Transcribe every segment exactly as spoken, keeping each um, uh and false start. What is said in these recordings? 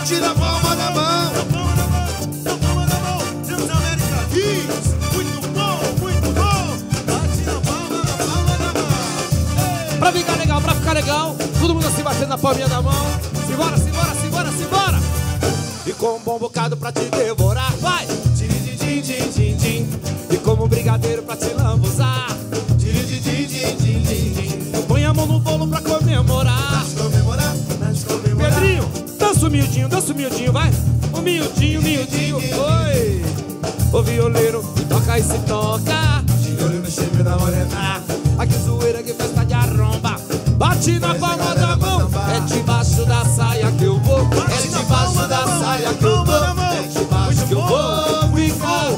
bate na palma da mão. Na palma da mão, na palma da mão. Transamérica Kids, muito bom, muito bom. Bate na palma, na palma da mão. Ei. Pra ficar legal, pra ficar legal, todo mundo assim batendo na palminha da mão. Simbora, simbora, simbora, simbora. E com um bom bocado pra te devorar, vai! Din, din, din, din, din, din. E como um brigadeiro pra te lambuzar. Din, din, din, din, din, din, din. Põe a mão no bolo pra comemorar. Vamos comemorar, vamos comemorar. Pedrinho, dança o miudinho, dança o miudinho, vai! O miudinho, miudinho, oi! O violeiro, toca e se toca. De olho no chifre da morena. Aqui zoeira, que festa de arromba. Bate na palma da mão. É debaixo da saia que eu vou. É debaixo da saia que eu vou. É debaixo que eu vou ficar.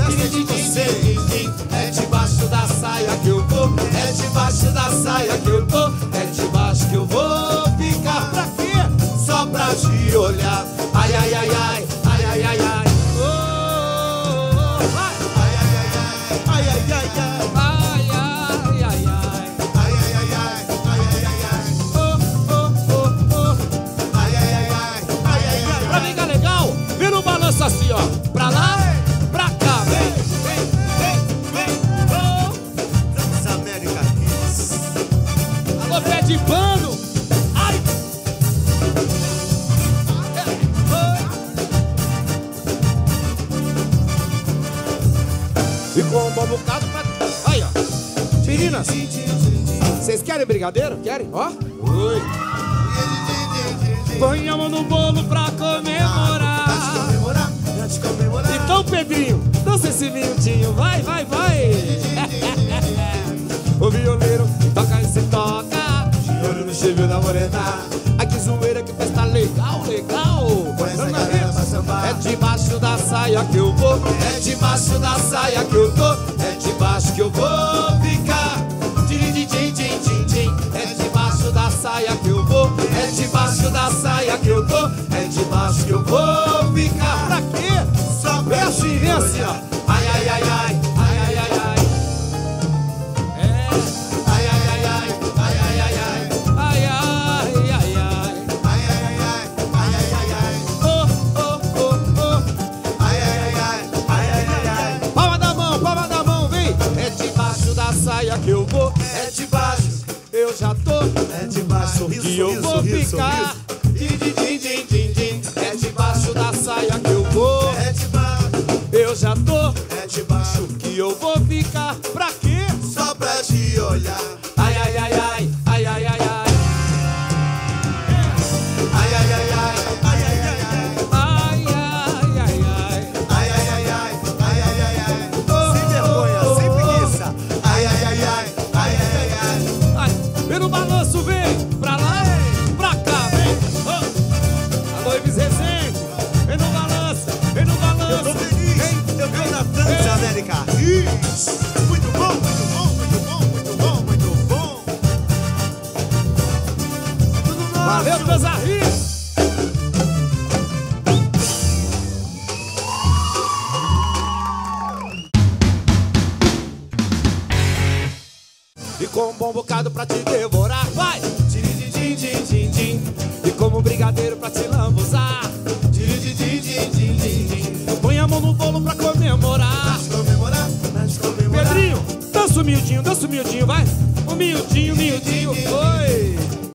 É debaixo da saia que eu vou. É debaixo da saia que eu vou. É debaixo que eu vou ficar. Pra quê? Só pra te olhar. Ai, ai, ai, ai. Ai, ai, ai, ai. Oh, oh, oh. Vai. Ai, ai, ai, ai. Ai, ai, ai, ai. Ai, ai, ai, ai. Ai, ai, ai, ai. Ai, ai, ai, ai. Oh, oh, oh, oh. Ai, ai, ai, ai. Ai, ai, ai, Pra ficar legal, vira um balanço assim, ó. Pra lá, pra cá, vem, vem, vem, vem. Oh. Transamérica Kids. Alô, pé de pano. Ai. E com um bom bocado pra... Aí, ó. Meninas, vocês querem brigadeiro? Querem? Ó. Oi. Põe a mão no bolo pra comemorar. Vamos comemorar, vamos comemorar. Então, Pedrinho, dança esse miudinho, vai, vai, vai. O violeiro toca e se toca. De olho no chifre da morena. Ai, que zoeira, que festa legal, legal. Põe essa galera pra sambar. É debaixo da saia que eu vou. É debaixo da saia que eu tô. É debaixo que eu vou ficar. Din, din, din, din, din, din. É debaixo da saia que eu vou. É debaixo da saia que eu tô. É debaixo que eu vou ficar. Pra quê? Só Vem pra assim, te vem assim, ó. olhar. Ai, ai, ai, ai. Ai, ai, ai, ai. É. Ai, ai, ai, ai. Ai, ai, ai, ai. Ai, ai, ai, ai. Ai, ai, ai, ai. Ai, ai, ai, ai. Oh, oh, oh, oh. Ai, ai, ai, ai. Ai, ai, ai, ai. Palma da mão, palma da mão, vem. É debaixo da saia que eu vou. É debaixo, Eu já tô. é debaixo. E eu vou ficar. Din, din, din, din, din, din. É debaixo da saia que eu vou. É debaixo, Eu já tô. é debaixo. Que eu vou ficar. Pra quê? Só pra te olhar. Ai, ai, ai, ai. Ai, ai, ai, ai. Ai, ai, ai, ai. Ai, ai, ai, ai. Ai, ai, ai, ai. Ai, ai, ai, ai. Ai, ai, ai, ai. Sem vergonha, sem preguiça. Ai, ai, ai, ai. Ai, ai, ai, ai. Ai, vem no balanço, vem. Pra lá, pra cá, vem. Oh. Alô, Ives Rezende. Vem no balanço, vem no balanço. Eu tô feliz, Vem. eu tô na Transamérica Kids. Muito bom, muito bom, muito bom, muito bom, muito bom. Tudo nosso. Valeu, Transarri. E com um bom bocado pra te devorar, vai! Din, din, din, din, din, din. E como um brigadeiro pra te lambuzar. Din, din, din, din, din, din, din. Põe a mão no bolo pra comemorar. Vamos comemorar, vamos comemorar. Pedrinho, dança o miudinho, dança o miudinho, vai! O miudinho, miudinho,